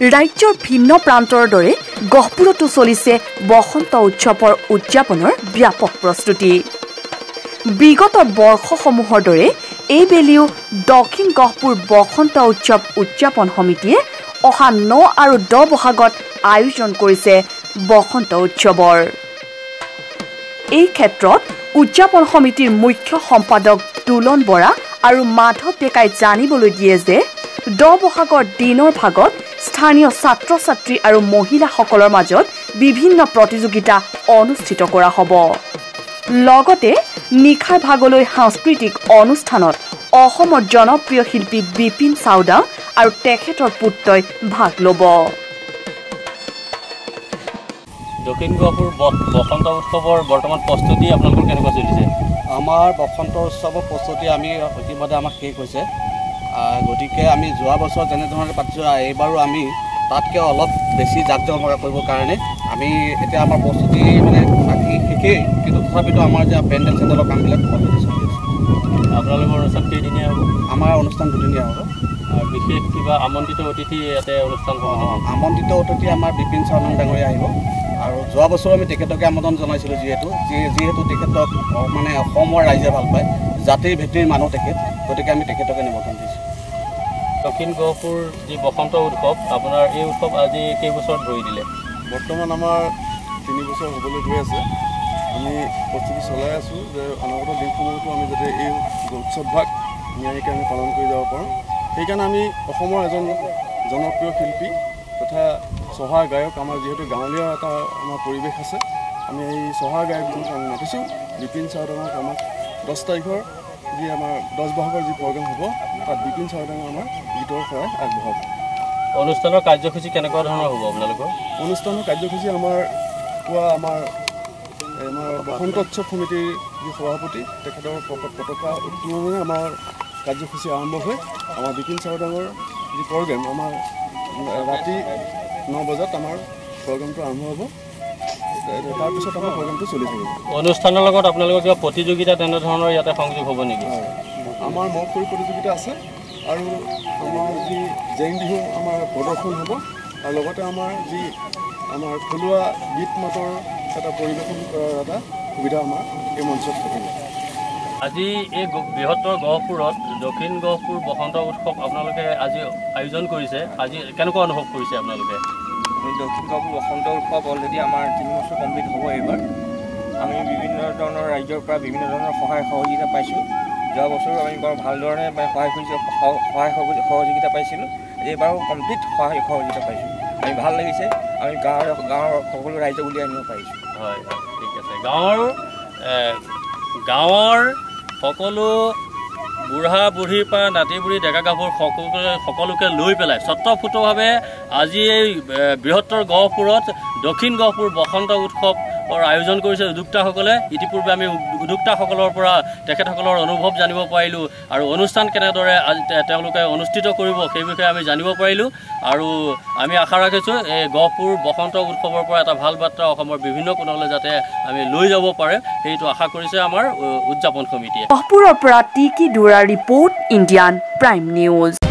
ৰাজ্যৰ ভিন্ন প্ৰান্তৰ দৰে গহপুৰতো চলিছে বসন্ত উৎসৱৰ উদযাপনৰ ব্যাপক প্ৰস্তুতি। বিগত বৰ্ষসমূহৰ দৰে এইবেলিও দক্ষিণ গহপুৰ বসন্ত উৎসৱ উদযাপন সমিতিয়ে অহা 9 আৰু 10 বহাগত আয়োজন কৰিছে বসন্ত উৎসৱৰ। এই ক্ষেত্ৰত উদযাপন সমিতিৰ মুখ্য সম্পাদক দুলন বৰা আৰু মাধৱ ডেকাই জানিবলৈ দিয়ে যে 10 বহাগৰ দিনৰ ভাগত স্থানীয় ছাত্ৰ-ছাত্ৰী আৰু মহিলাসকলৰ মাজত বিভিন্ন প্ৰতিযোগিতা অনুষ্ঠিত কৰা হ'ব। লগতে নিশাৰ ভাগলৈ সাংস্কৃতিক অনুষ্ঠানত অসমৰ জনপ্ৰিয় শিল্পী বিপিন চাওডাং আৰু তেখেতৰ পুত্ৰই ভাগ ল'ব। দক্ষিণ গহপুৰ বসন্ত উৎসৱৰ বৰ্তমান প্ৰস্তুতি আপোনালোকৰ কেনেকুৱা চলিছে? আমাৰ বসন্ত উৎসৱৰ প্ৰস্তুতি আমি ইতিমধ্যে আমাৰ শেষ হৈছে। গতিকে আমি যোৱা বছৰ যেনেধৰণে পাতিছোঁ এইবাৰো আমি তাতকৈ অলপ বেছি জাক-জমক কৰিবৰ কাৰণে আমি এতিয়া আমাৰ প্ৰস্তুতি মানে বাকী শেষেই, কিন্তু তথাপিতো আমাৰ যে পেণ্ডেল চেণ্ডেলৰ কামবিলাক অলৰেডি চলি আছে। আপোনালোকৰ অনুষ্ঠান কেইদিনীয়া হ'ব? আমাৰ অনুষ্ঠান দুদিনীয়া হ'ব। আৰু বিশেষ কিবা আমন্ত্ৰিত অতিথি ইয়াতে অনুষ্ঠান হ'ব? আমন্ত্ৰিত অতিথি আমাৰ বিপিন চাওডাং ডাঙৰীয়া আহিব। আৰু যোৱা বছৰ আমি তেখেতকে আমন্ত্ৰণ জনাইছিলোঁ, যিহেতু তেখেতক মানে অসমৰ ৰাইজে ভাল পায়, জাতিৰ ভেটিৰ মানুহ তেখেত, গতিকে আমি তেখেতকে নিমন্ত্ৰণ দিছোঁ। দক্ষিণ গহপুৰ যি বসন্ত উৎসৱ, আপোনাৰ এই উৎসৱ আজি কেইবছৰত ধৰি দিলে? বৰ্তমান আমাৰ 3 বছৰ হ'বলৈ গৈ আছে। আমি প্ৰস্তুতি চলাই আছোঁ যে অনাগত দিনসমূহতো আমি যাতে এই উৎসৱভাগ নিয়াৰিকৈ আমি পালন কৰি যাব পাৰোঁ। সেইকাৰণে আমি অসমৰ এজন জনপ্ৰিয় শিল্পী তথা চহা গায়ক, আমাৰ যিহেতু গাঁৱলীয়া এটা আমাৰ পৰিৱেশ আছে, আমি এই চহা গায়কজনক আমি মাতিছোঁ। বিপিন চাওডাঙক আমাক 10 তাৰিখৰ যি আমাৰ 10 বহাগৰ যি প্ৰগ্ৰেম হ'ব, তাত বিপিন চাওডাঙে আমাৰ গীতৰ শৰাই আগবঢ়াব। অনুষ্ঠানৰ কাৰ্যসূচী কেনেকুৱা ধৰণৰ হ'ব আপোনালোকৰ? অনুষ্ঠানৰ কাৰ্যসূচী আমাৰ আমাৰ বসন্ত উৎসৱ সমিতিৰ যি সভাপতি, তেখেতৰ পতাকা উত্তোলনেৰে আমাৰ কাৰ্যসূচী আৰম্ভ হৈ আমাৰ বিপিন চাওডাঙৰ যি প্ৰগ্ৰেম, আমাৰ ৰাতি 9 বজাত আমাৰ প্ৰগ্ৰেমটো আৰম্ভ হ'ব। তাৰপিছত আমাৰ প্ৰগ্ৰেমটো চলি থাকিব। অনুষ্ঠানৰ লগত আপোনালোকৰ কিবা প্ৰতিযোগিতা তেনেধৰণৰ ইয়াতে সংযোগ হ'ব নেকি? আমাৰ মহ খৰি প্ৰতিযোগিতা আছে আৰু আমাৰ যি জেং বিহু আমাৰ প্ৰদৰ্শন হ'ব, আৰু লগতে আমাৰ থলুৱা গীত মাতৰ এটা পৰিৱেশন কৰাৰ এটা সুবিধা আমাৰ এই মঞ্চত থাকিব। আজি এই বৃহত্তৰ গহপুৰত দক্ষিণ গহপুৰ বসন্ত উৎসৱ আপোনালোকে আজি আয়োজন কৰিছে, আজি কেনেকুৱা অনুভৱ কৰিছে আপোনালোকে? দক্ষিণ গহপুৰ বসন্ত উৎসৱ অলৰেডি আমাৰ 3 বছৰ কমপ্লিট হ'ব এইবাৰ। আমি বিভিন্ন ধৰণৰ ৰাজ্যৰ পৰা বিভিন্ন ধৰণৰ সহায় সহযোগিতা পাইছোঁ। যোৱা বছৰো আমি বৰ ভালধৰণে সহায় সহযোগিতা পাইছিলোঁ। এইবাৰো কমপ্লিট সহায় সহযোগিতা পাইছোঁ। আমি ভাল লাগিছে, আমি গাঁৱৰ সকলো ৰাইজক উলিয়াই আনিব পাৰিছোঁ। হয়, ঠিক আছে। গাঁৱৰ সকলো বুঢ়া বুঢ়ীৰ পৰা নাতি বুঢ়ী ডেকা গাভৰু সকলোকে লৈ পেলাই স্বতঃস্ফূৰ্তভাৱে আজি এই বৃহত্তৰ গহপুৰত দক্ষিণ গহপুৰ বসন্ত উৎসৱৰ আয়োজন কৰিছে উদ্যোক্তাসকলে। ইতিপূৰ্বে আমি উদ্যোক্তাসকলৰ পৰা তেখেতসকলৰ অনুভৱ জানিব পাৰিলোঁ, আৰু অনুষ্ঠান কেনেদৰে আজি তেওঁলোকে অনুষ্ঠিত কৰিব সেই বিষয়ে আমি জানিব পাৰিলোঁ। আৰু আমি আশা ৰাখিছোঁ এই গহপুৰ বসন্ত উৎসৱৰ পৰা এটা ভাল বাৰ্তা অসমৰ বিভিন্ন কোণলৈ যাতে আমি লৈ যাব পাৰে, সেইটো আশা কৰিছে আমাৰ উদযাপন সমিতিয়ে। গহপুৰৰ পৰা Tiki Duarah report, Indian prime news.